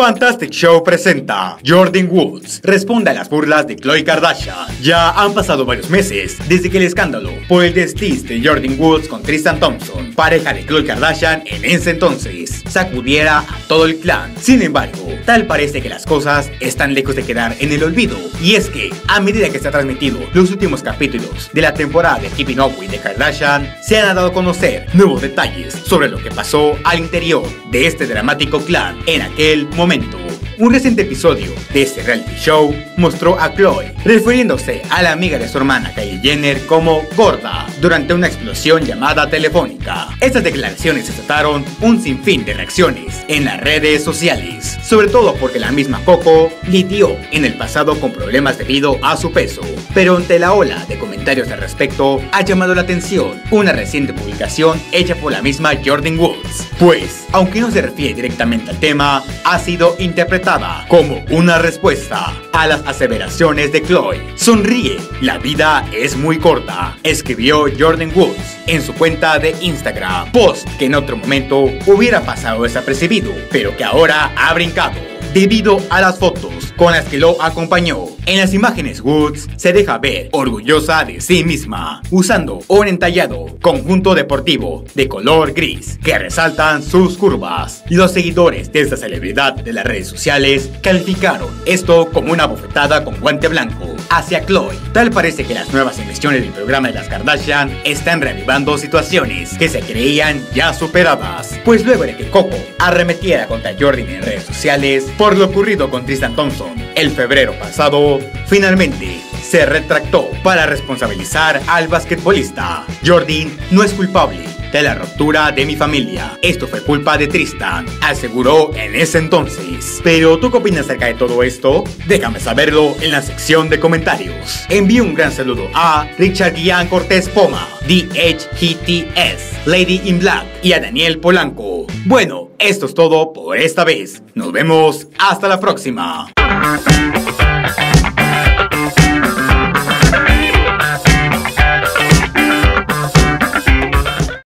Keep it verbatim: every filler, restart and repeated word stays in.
Fantastic Show presenta Jordyn Woods responde a las burlas de Khloe Kardashian. Ya han pasado varios meses desde que el escándalo por el desliz de Jordyn Woods con Tristan Thompson, pareja de Khloe Kardashian en ese entonces, sacudiera a todo el clan. Sin embargo, tal parece que las cosas están lejos de quedar en el olvido, y es que a medida que se han transmitido los últimos capítulos de la temporada de Keeping Up with the Kardashian, se han dado a conocer nuevos detalles sobre lo que pasó al interior de este dramático clan en aquel momento. Un reciente episodio de este reality show mostró a Khloe refiriéndose a la amiga de su hermana Kylie Jenner como gorda durante una explosión llamada telefónica. Estas declaraciones desataron un sinfín de reacciones en las redes sociales, sobre todo porque la misma Coco lidió en el pasado con problemas debido a su peso. Pero ante la ola de comentarios al respecto, ha llamado la atención una reciente publicación hecha por la misma Jordyn Woods, pues, aunque no se refiere directamente al tema, ha sido interpretada como una respuesta a las aseveraciones de Khloe. Sonríe, la vida es muy corta, escribió Jordyn Woods en su cuenta de Instagram, post que en otro momento hubiera pasado desapercibido, pero que ahora ha brincado debido a las fotos con las que lo acompañó. En las imágenes, Woods se deja ver orgullosa de sí misma, usando un entallado conjunto deportivo de color gris que resaltan sus curvas. Los seguidores de esta celebridad de las redes sociales calificaron esto como una bofetada con guante blanco hacia Khloe. Tal parece que las nuevas emisiones del programa de las Kardashian están reavivando situaciones que se creían ya superadas, pues luego de que Coco arremetiera contra Jordyn en redes sociales por lo ocurrido con Tristan Thompson el febrero pasado, finalmente se retractó para responsabilizar al basquetbolista. Jordyn no es culpable de la ruptura de mi familia. Esto fue culpa de Tristan, aseguró en ese entonces. Pero ¿tú qué opinas acerca de todo esto? Déjame saberlo en la sección de comentarios. Envío un gran saludo a Richard Guián Cortés Poma, D H G T S, Lady in Black y a Daniel Polanco. Bueno, esto es todo por esta vez. Nos vemos hasta la próxima.